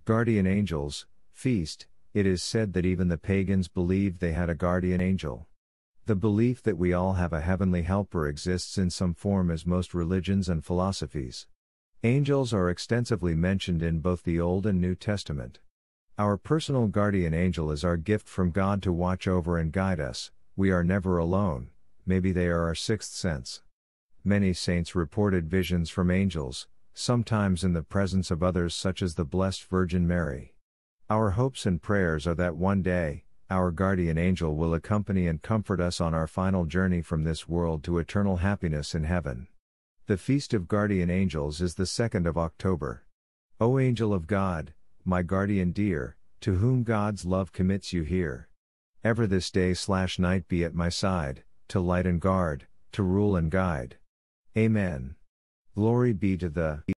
Guardian Angels, Feast. It is said that even the pagans believed they had a guardian angel. The belief that we all have a heavenly helper exists in some form as most religions and philosophies. Angels are extensively mentioned in both the Old and New Testament. Our personal guardian angel is our gift from God to watch over and guide us. We are never alone, maybe they are our sixth sense. Many saints reported visions from angels, sometimes in the presence of others such as the Blessed Virgin Mary. Our hopes and prayers are that one day, our guardian angel will accompany and comfort us on our final journey from this world to eternal happiness in heaven. The Feast of Guardian Angels is the 2nd of October. O angel of God, my guardian dear, to whom God's love commits you here. Ever this day/night be at my side, to light and guard, to rule and guide. Amen. Glory be to the